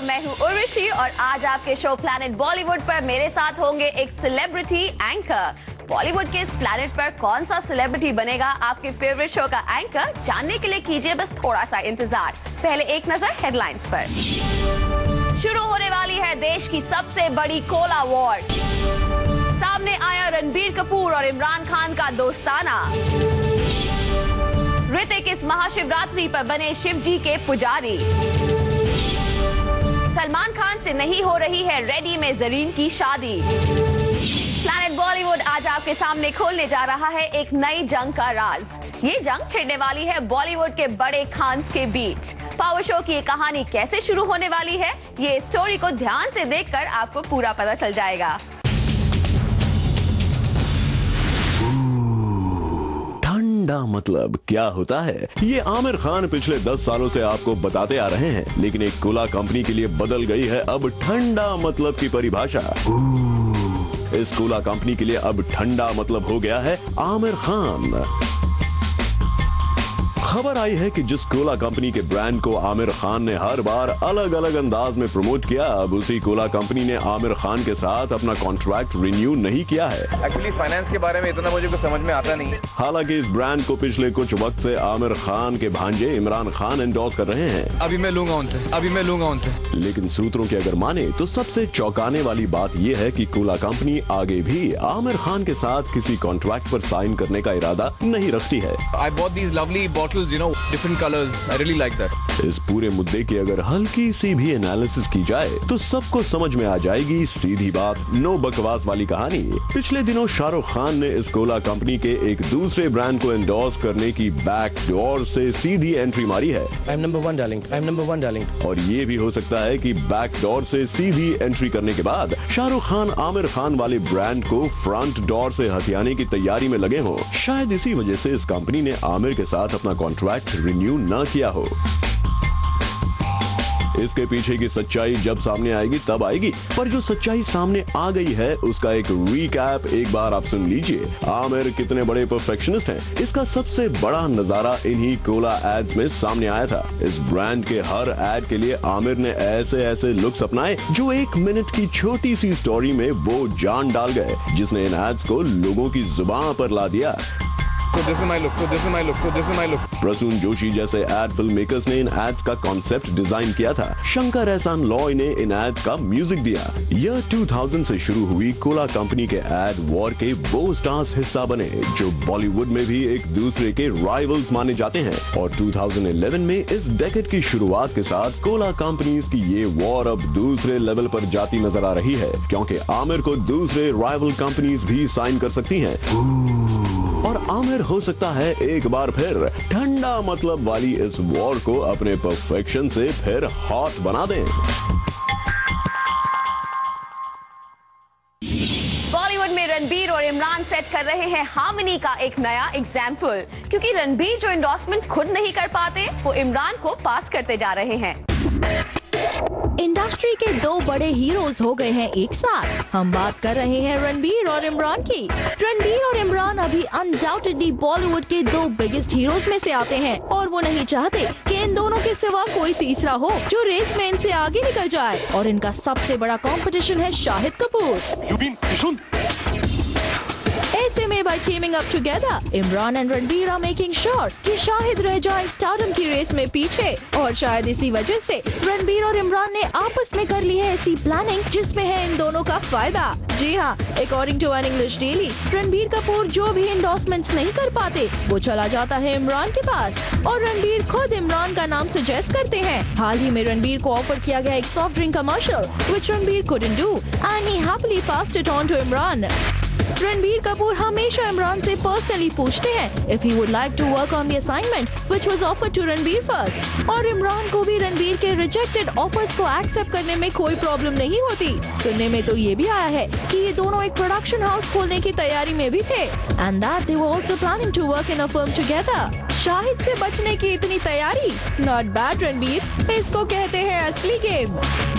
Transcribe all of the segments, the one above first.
मैं हूँ उर्वशी और आज आपके शो प्लैनेट बॉलीवुड पर मेरे साथ होंगे एक सेलिब्रिटी एंकर। बॉलीवुड के इस प्लैनेट पर कौन सा सेलिब्रिटी बनेगा आपके फेवरेट शो का एंकर, जानने के लिए कीजिए बस थोड़ा सा इंतजार। पहले एक नजर हेडलाइंस पर। शुरू होने वाली है देश की सबसे बड़ी कोला वॉर। सामने आया रणबीर कपूर और इमरान खान का दोस्ताना। ऋतिक इस महाशिवरात्रि पर बने शिव जी के पुजारी। सलमान खान से नहीं हो रही है रेडी में जरीन की शादी। प्लैनेट बॉलीवुड आज आपके सामने खोलने जा रहा है एक नई जंग का राज। ये जंग छिड़ने वाली है बॉलीवुड के बड़े खान्स के बीच। पावर शो की ये कहानी कैसे शुरू होने वाली है, ये स्टोरी को ध्यान से देखकर आपको पूरा पता चल जाएगा। ठंडा मतलब क्या होता है, ये आमिर खान पिछले 10 सालों से आपको बताते आ रहे हैं, लेकिन एक कोला कंपनी के लिए बदल गई है अब ठंडा मतलब की परिभाषा। इस कोला कंपनी के लिए अब ठंडा मतलब हो गया है आमिर खान। खबर आई है कि जिस कोला कंपनी के ब्रांड को आमिर खान ने हर बार अलग अलग अंदाज में प्रमोट किया, अब उसी कोला कंपनी ने आमिर खान के साथ अपना कॉन्ट्रैक्ट रिन्यू नहीं किया है। एक्चुअली फाइनेंस के बारे में इतना मुझे कुछ समझ में आता नहीं। हालांकि इस ब्रांड को पिछले कुछ वक्त से आमिर खान के भांजे इमरान खान एंडोर्स कर रहे हैं। अभी मैं लूंगा उनसे। लेकिन सूत्रों की अगर माने तो सबसे चौंकाने वाली बात यह है कि कोला कंपनी आगे भी आमिर खान के साथ किसी कॉन्ट्रैक्ट पर साइन करने का इरादा नहीं रखती है। I bought these lovely bottles, you know, different colors. I really like that. इस पूरे मुद्दे की अगर हल्की सी भी एनालिसिस की जाए तो सबको समझ में आ जाएगी सीधी बात, नो बकवास वाली कहानी। पिछले दिनों शाहरुख खान ने इस कोला कंपनी के एक दूसरे ब्रांड को एंडोर्स करने की बैक डोर से सीधी एंट्री मारी है। I'm number one darling. और ये भी हो सकता है कि बैक डोर से सीधी एंट्री करने के बाद शाहरुख खान आमिर खान वाले ब्रांड को फ्रंट डोर से हथियाने की तैयारी में लगे हों। शायद इसी वजह से इस कंपनी ने आमिर के साथ अपना कॉन्ट्रैक्ट रिन्यू न किया हो। इसके पीछे की सच्चाई जब सामने आएगी तब आएगी, पर जो सच्चाई सामने आ गई है उसका एक रीकैप एक बार आप सुन लीजिए। आमिर कितने बड़े परफेक्शनिस्ट हैं, इसका सबसे बड़ा नजारा इन्हीं कोला एड्स में सामने आया था। इस ब्रांड के हर एड के लिए आमिर ने ऐसे लुक्स अपनाए जो 1 मिनट की छोटी सी स्टोरी में वो जान डाल गए, जिसने इन एड्स को लोगों की जुबान पर ला दिया। So this is my look. Prasoon Joshi जैसे एड फिल्म मेकर्स ने इन एड्स का कॉन्सेप्ट डिजाइन किया था। शंकर एहसान लॉय ने इन एड्स का म्यूजिक दिया। ईयर 2000 से शुरू हुई कोला कंपनी के एड वॉर के वो स्टार्स हिस्सा बने जो बॉलीवुड में भी एक दूसरे के राइवल्स माने जाते हैं। और 2011 में इस डेकेड की शुरुआत के साथ कोला कंपनीज की ये वॉर अब दूसरे लेवल पर जाती नजर आ रही है, क्योंकि आमिर को दूसरे राइवल कंपनीज भी साइन कर सकती हैं। और आमिर हो सकता है एक बार फिर ठंडा मतलब वाली इस वॉर को अपने परफेक्शन से फिर हॉट बना दें। बॉलीवुड में रणबीर और इमरान सेट कर रहे हैं हार्मनी का एक नया एग्जाम्पल, क्योंकि रणबीर जो एंडोर्समेंट खुद नहीं कर पाते वो इमरान को पास करते जा रहे हैं। इंडस्ट्री के 2 बड़े हीरोज हो गए हैं एक साथ। हम बात कर रहे हैं रणबीर और इमरान की। रणबीर और इमरान अभी अनडाउटेडली बॉलीवुड के 2 बिगेस्ट हीरोज में से आते हैं और वो नहीं चाहते कि इन दोनों के सिवा कोई तीसरा हो जो रेस में इनसे आगे निकल जाए। और इनका सबसे बड़ा कंपटीशन है शाहिद कपूर। ऐसे में by teaming up together, Imran and Ranbir are making sure कि शाहिद रह जाए स्टारडम की रेस में पीछे। और शायद इसी वजह से रणबीर और इमरान ने आपस में कर ली है ऐसी प्लानिंग जिसमें है इन दोनों का फायदा। जी हाँ, according to an English daily, Ranbir Kapoor जो भी एंडोर्समेंट्स नहीं कर पाते वो चला जाता है इमरान के पास और रणबीर खुद इमरान का नाम सजेस्ट करते हैं। हाल ही में रणबीर को ऑफर किया गया एक soft drink commercial which Ranbir couldn't do and he happily passed it on to Imran. Ranbir Kapoor हमेशा इमरान से पर्सनली पूछते हैं if he would like to work on the assignment which was offered to Ranbir first, और इमरान को भी रणबीर के रिजेक्टेड ऑफर्स को एक्सेप्ट करने में कोई प्रॉब्लम नहीं होती। सुनने में तो ये भी आया है कि ये दोनों एक प्रोडक्शन हाउस खोलने की तैयारी में भी थे and that they were also planning to work in a firm together। Shahid से बचने की इतनी तैयारी, नॉट बैड रणबीर, इसको कहते हैं असली गेम।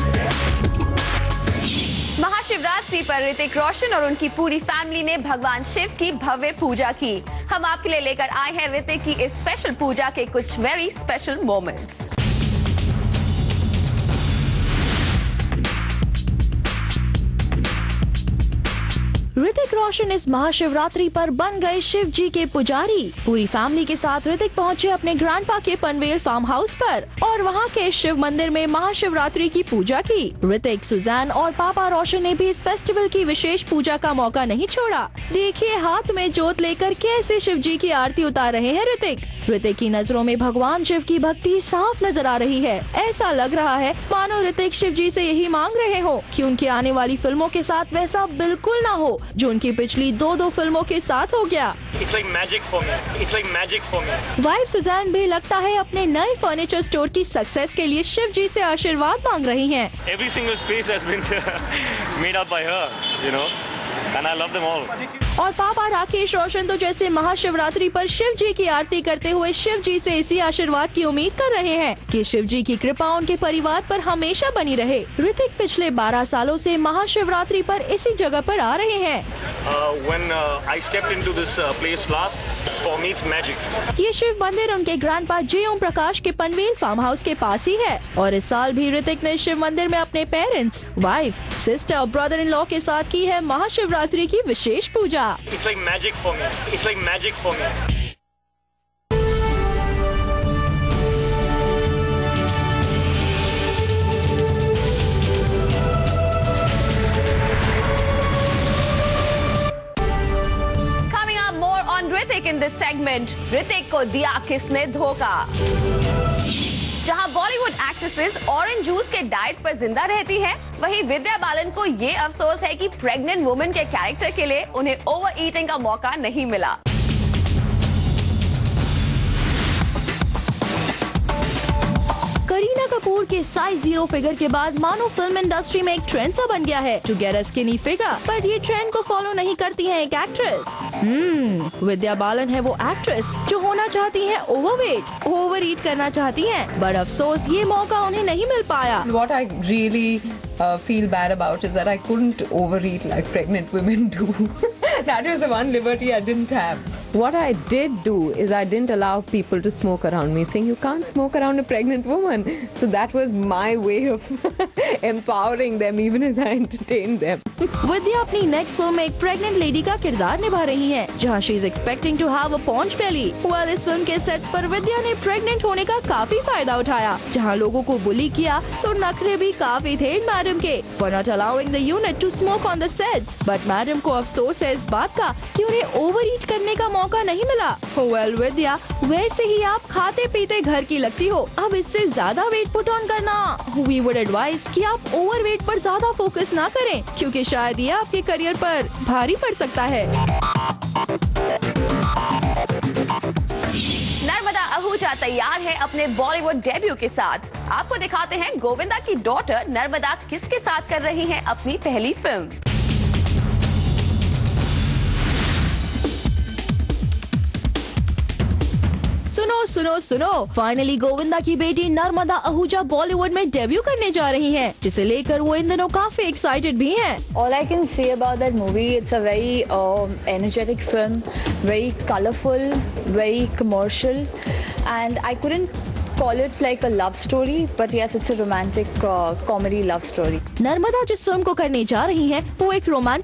महाशिवरात्रि पर ऋतिक रोशन और उनकी पूरी फैमिली ने भगवान शिव की भव्य पूजा की। हम आपके लिए लेकर आए हैं ऋतिक की इस स्पेशल पूजा के कुछ very special moments. Hrithik Roshan इस महाशिवरात्रि पर बन गए शिव जी के पुजारी। पूरी फैमिली के साथ ऋतिक पहुंचे अपने ग्रैंडपा के पनवेल फार्म हाउस पर और वहां के शिव मंदिर में महाशिवरात्रि की पूजा की। ऋतिक, सुजैन और पापा रोशन ने भी इस फेस्टिवल की विशेष पूजा का मौका नहीं छोड़ा। देखिए हाथ में जोत लेकर कैसे शिव जी की आरती उतार रहे हैं ऋतिक की नजरों में भगवान शिव की भक्ति साफ नजर आ रही है। ऐसा लग रहा है मानो ऋतिक शिव जी से यही मांग रहे हो कि उनकी आने वाली फिल्मों के साथ वैसा बिल्कुल ना हो जो उनकी पिछली दो फिल्मों के साथ हो गया। It's like magic for me. It's like magic for me. Wife Sussanne भी लगता है अपने नए फर्नीचर स्टोर की सक्सेस के लिए शिव जी से आशीर्वाद मांग रही हैं। Every single space has been made up by her, you know, and I love them all. और पापा राकेश रोशन तो जैसे महाशिवरात्रि पर शिव जी की आरती करते हुए शिव जी से इसी आशीर्वाद की उम्मीद कर रहे हैं कि शिव जी की कृपा उनके परिवार पर हमेशा बनी रहे। ऋतिक पिछले 12 सालों से महाशिवरात्रि पर इसी जगह पर आ रहे हैं। When I stepped into this place last, for me it's magic. ये शिव मंदिर उनके ग्रैंडपा जे ओम प्रकाश के पनवेल फार्म हाउस के पास ही है और इस साल भी ऋतिक ने शिव मंदिर में अपने पेरेंट्स, वाइफ, सिस्टर और ब्रदर इन लॉ के साथ की है महाशिवरात्रि की विशेष पूजा। It's like magic for me. It's like magic for me. Coming up more on Hrithik in this segment. Hrithik को दिया किसने धोखा? जहां बॉलीवुड एक्ट्रेसेस ऑरेंज जूस के डाइट पर जिंदा रहती हैं, वहीं विद्या बालन को ये अफसोस है कि प्रेग्नेंट वुमेन के कैरेक्टर के लिए उन्हें ओवर ईटिंग का मौका नहीं मिला। करीना कपूर के साइज 0 फिगर के बाद मानो फिल्म इंडस्ट्री में एक ट्रेंड सा बन गया है to get a skinny figure, but ये ट्रेंड को फॉलो नहीं करती है एक एक्ट्रेस। विद्या बालन है वो एक्ट्रेस जो होना चाहती है ओवरवेट, ओवर ईट करना चाहती हैं, बट अफसोस ये मौका उन्हें नहीं मिल पाया। What I really feel bad about is that I couldn't overeat like pregnant women do. That was the one liberty I didn't have. What I did do is I didn't allow people to smoke around me, saying you can't smoke around a pregnant woman. So that was my way of empowering them even as I entertained them. विद्या अपनी next film में एक pregnant lady का किरदार निभा रही हैं, जहां she is expecting to have a paunch belly. Well, इस फिल्म के सेट्स पर विद्या ने प्रेग्नेंट होने का काफी फायदा उठाया, जहां लोगों को बुली किया तो नखरे भी काफी थे मैडम के for not allowing the unit to smoke on the sets. But madam को अफसोस है इस बात का कि उन्हें ओवर ईट करने का मौका नहीं मिला। वेल विद्या, वैसे ही आप खाते पीते घर की लगती हो, अब इससे ज्यादा वेट पुट ऑन करना, वी वुड एडवाइज कि आप ओवर वेट पर ज्यादा फोकस ना करें, क्योंकि शायद ये आपके करियर पर भारी पड़ सकता है। नर्मदा आहूजा तैयार है अपने बॉलीवुड डेब्यू के साथ। आपको दिखाते हैं गोविंदा की डॉटर नर्मदा किसके साथ कर रही हैं अपनी पहली फिल्म। सुनो सुनो सुनो, फाइनली गोविंदा की बेटी नर्मदा आहूजा बॉलीवुड में डेब्यू करने जा रही हैं, जिसे लेकर वो इन दिनों काफी एक्साइटेड भी हैं। All I can say about that movie, it's a very energetic film, very colorful, very commercial, and I couldn't call it like a love story, but yes, it's a romantic comedy love story. Narmada जिस film को करने जा रही हैं, वो एक romantic